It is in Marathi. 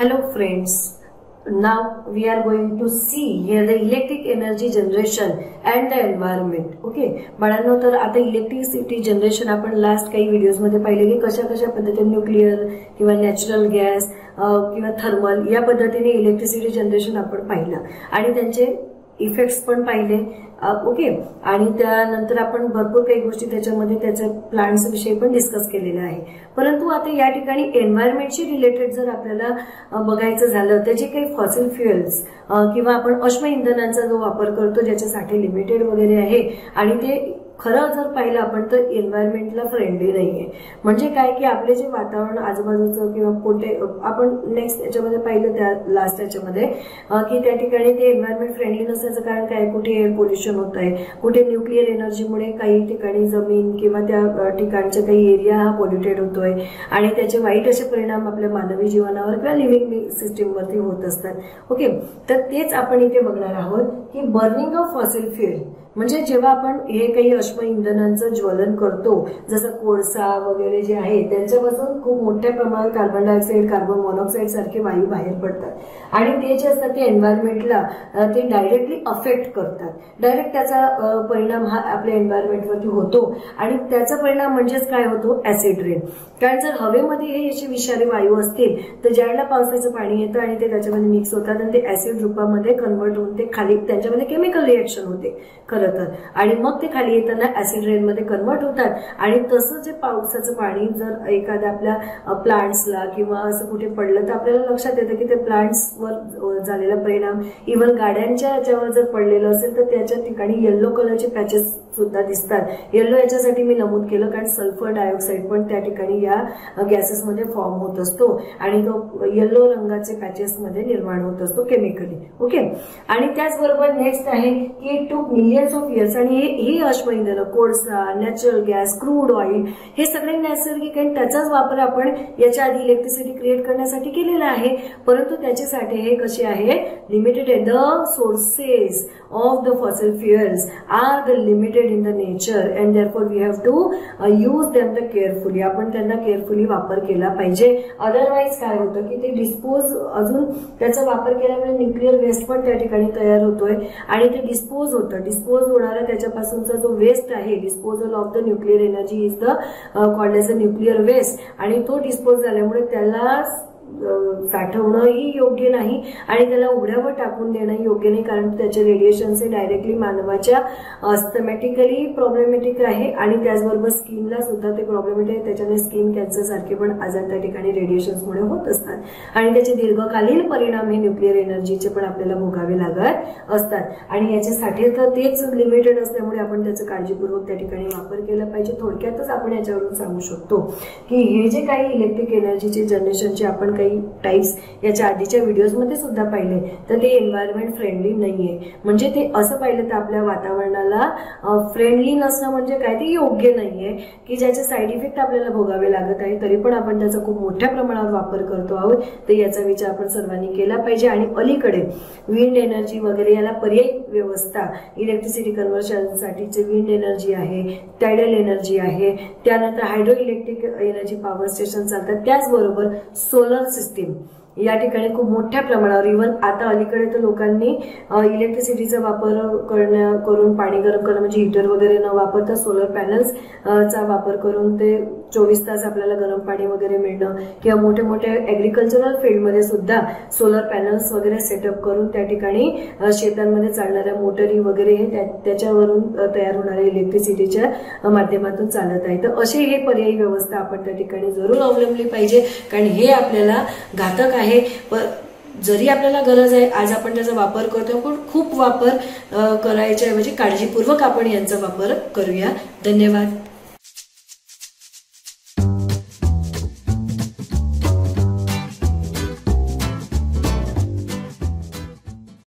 Hello friends, now we are going to see here the electric energy generation and the environment. Okay, बाळांनो, तर आता इलेक्ट्रिसिटी जनरेशन आपण लास्ट काही व्हिडिओज मध्ये पाहिले की कशा कशा पद्धतीने न्यूक्लिअर किंवा नॅचरल गॅस किंवा थर्मल या पद्धतीने इलेक्ट्रिसिटी जनरेशन आपण पाहिलं आणि त्यांचे इफेक्ट्स पण पाहिले. ओके, आणि त्यानंतर आपण भरपूर काही गोष्टी त्याच्यामध्ये त्याच्या प्लांट्स विषयी पण डिस्कस केलेले आहे. परंतु आता या ठिकाणी एन्व्हायरमेंटशी रिलेटेड जर आपल्याला बघायचं झालं तर जे काही फॉसिल फ्युएल्स किंवा आपण अश्म इंधनांचा जो वापर करतो ज्याच्यासाठी लिमिटेड वगैरे आहे आणि ते खरं जर पाहिलं आपण तर एन्व्हायरमेंटला फ्रेंडली नाहीये. म्हणजे काय की आपले जे वातावरण आजूबाजूचं किंवा कोणते आपण नेक्स्ट याच्यामध्ये पाहिलं त्या लास्ट याच्यामध्ये की त्या ठिकाणी ते एन्व्हायरमेंट फ्रेंडली नसल्याचं कारण काय, कुठे एअर पोल्युशन होत आहे, कुठे न्यूक्लिअर एनर्जीमुळे काही ठिकाणी जमीन किंवा त्या ठिकाणचे काही एरिया हा पोल्युटेड होतोय आणि त्याचे वाईट असे परिणाम आपल्या मानवी जीवनावर किंवा लिव्हिंग सिस्टीमवरती होत असतात. ओके, तर तेच आपण इथे बघणार आहोत की बर्निंग ऑफ फॉसिल फ्युएल म्हणजे जेव्हा आपण हे काही अश्म इंधनांचं ज्वलन करतो जसं कोळसा वगैरे जे आहे त्यांच्यापासून खूप मोठ्या प्रमाणात कार्बन डायऑक्साईड, कार्बन मोनॉक्साईड सारखे वायू बाहेर पडतात आणि ते जे असतात ते एन्व्हायरमेंटला ते डायरेक्टली अफेक्ट करतात. डायरेक्ट त्याचा परिणाम हा आपल्या एन्व्हायरमेंटवरती होतो आणि त्याचा परिणाम म्हणजेच काय होतो, ऍसिड रेन. कारण जर हवेमध्ये हे असे विषारी वायू असतील तर ज्यावेळेला पावसाचं पाणी येतं आणि ते त्याच्यामध्ये मिक्स होतात आणि ते ऍसिड रूपामध्ये कन्वर्ट होऊन ते खाली त्यांच्यामध्ये केमिकल रिएक्शन होते खरं तर, आणि मग ते खाली येताना ऍसिड रेन मध्ये कन्वर्ट होतात. आणि तसं जे पावसाचं पाणी जर एखाद्या आपल्या प्लांट्सला किंवा असं कुठे पडलं तर आपल्याला लक्षात येतं की ते प्लांट्सवर झालेला परिणाम, इव्हन गाड्यांच्या याच्यावर जर पडलेलं असेल तर त्याच्या ठिकाणी येल्लो कलरचे पॅचेस सुद्धा दिसतात. येल्लो याच्यासाठी मी नमूद केलं कारण सल्फर डायऑक्साईड पण त्या ठिकाणी या गॅसेसमध्ये फॉर्म होत असतो आणि तो येल्लो रंगाचे पॅचेस मध्ये निर्माण होत असतो केमिकली. ओके, आणि त्याचबरोबर नेक्स्ट आहे की it took millions of years, आणि ही अश्म इंधन, कोळसा, नॅचरल गॅस, क्रूड ऑइल हे सगळे नैसर्गिक आणि त्याचाच वापर आपण याच्या आधी इलेक्ट्रिसिटी क्रिएट करण्यासाठी केलेला आहे. परंतु त्याच्यासाठी हे कसे आहे, लिमिटेड आहे. The sources of the fossil fuels are the limited in the nature and therefore we have to use them the carefully. आपण त्यांना केअरफुली वापर केला पाहिजे. अदरवाईज काय होतं की ते डिस्पोज, अजून त्याचा वापर केल्यामुळे न्यूक्लिअर वेस्ट पण त्या ठिकाणी तयार होतोय आणि ते डिस्पोज होतं. डिस्पोज होणारा त्याच्यापासूनचा जो वेस्ट आहे, disposal of the nuclear energy is the called as the nuclear waste, आणि तो डिस्पोज झाल्यामुळे त्याला साठवणंही योग्य नाही आणि त्याला उघड्यावर टाकून देणं योग्य नाही कारण त्याचे रेडिएशन्स हे डायरेक्टली मानवाच्या अस्थमॅटिकली प्रॉब्लेमॅटिक आहे आणि त्याचबरोबर स्किनला सुद्धा ते प्रॉब्लेमॅटिक आहे. त्याच्याने स्किन कॅन्सर सारखे पण आजार त्या ठिकाणी रेडिएशन्समुळे होत असतात आणि त्याचे दीर्घकालीन परिणाम हे न्यूक्लिअर एनर्जीचे पण आपल्याला भोगावे लागत असतात. आणि याच्यासाठी तर तेच लिमिटेड असल्यामुळे आपण त्याचं काळजीपूर्वक त्या ठिकाणी वापर केला पाहिजे. थोडक्यातच आपण याच्यावरून सांगू शकतो की हे जे काही इलेक्ट्रिक एनर्जीचे जनरेशनचे आपण काही टाइप्स याच्या आधीच्या व्हिडिओजमध्ये सुद्धा पाहिले तर ते एन्व्हायरमेंट फ्रेंडली नाहीये. म्हणजे ते असं पाहिलं तर आपल्या वातावरणाला फ्रेंडली नसणं म्हणजे काय, ते योग्य नाहीये की ज्याचे साईड इफेक्ट आपल्याला भोगावे लागत आहे तरी पण आपण त्याचा खूप मोठ्या प्रमाणावर वापर करतो आहोत. तर याचा विचार आपण सर्वांनी केला पाहिजे. आणि अलीकडे विंड एनर्जी वगैरे याला पर्यायी व्यवस्था, इलेक्ट्रिसिटी कन्व्हर्शनसाठीचे विंड एनर्जी आहे, टायडल एनर्जी आहे, त्यानंतर hydro electric energy power station चालतात, त्याचबरोबर सोलर सिस्टीम या ठिकाणी खूप मोठ्या प्रमाणावर, इव्हन आता अलीकडे तर लोकांनी इलेक्ट्रिसिटीचा वापर करून पाणी गरम करणं म्हणजे हीटर वगैरे न वापरता सोलर पॅनल्सचा वापर करून ते 24 तास आपल्याला गरम पाणी वगैरे मिळणं, किंवा मोठ्या मोठ्या ऍग्रिकल्चरल फील्डमध्ये सुद्धा सोलर पॅनल्स वगैरे सेटअप करून त्या ठिकाणी शेतांमध्ये चालणाऱ्या मोटरी वगैरे त्याच्यावरून तयार होणाऱ्या इलेक्ट्रिसिटीच्या माध्यमातून चालत आहे. तर असे हे पर्यायी व्यवस्था आपण त्या ठिकाणी जरूर अवलंबली पाहिजे कारण हे आपल्याला घातक आहे. जरी आपल्याला गरज आहे, आज आपण त्याचा वापर करतो पण खूप वापर करायच्या ऐवजी काळजीपूर्वक आपण यांचा वापर करूया. धन्यवाद.